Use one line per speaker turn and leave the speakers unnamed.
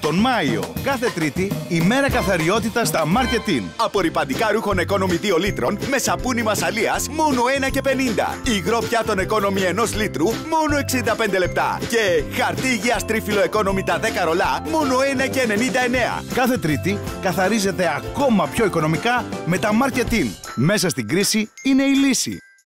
τον Μάιο. Κάθε Τρίτη, ημέρα καθαριότητας στα Marketing.
Απορρυπαντικά ρούχων Economy 2 λίτρων με σαπούνι μασαλίας μόνο 1,50. Υγρό πιάτων Economy 1 λίτρου μόνο 65 λεπτά. Και χαρτί υγείας τρίφυλλο Economy τα 10 ρολά μόνο 1,99.
Κάθε Τρίτη καθαρίζεται ακόμα πιο οικονομικά με τα Marketing. Μέσα στην κρίση είναι η λύση.